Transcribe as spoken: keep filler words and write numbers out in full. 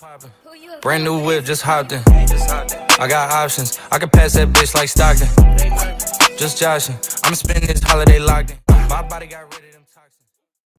poppin'. Brand new whip, just hopped in. I got options, I can pass that bitch like Stockton. Just joshing, I'ma spend this holiday locked in. My body got rid of them toxins.